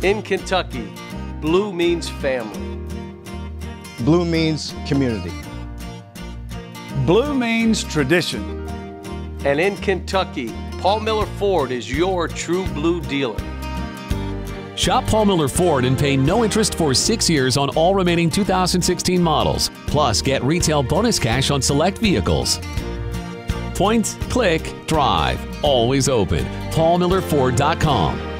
In Kentucky, blue means family. Blue means community. Blue means tradition. And in Kentucky, Paul Miller Ford is your true blue dealer. Shop Paul Miller Ford and pay no interest for 6 years on all remaining 2016 models. Plus, get retail bonus cash on select vehicles. Point, click, drive. Always open. PaulMillerFord.com.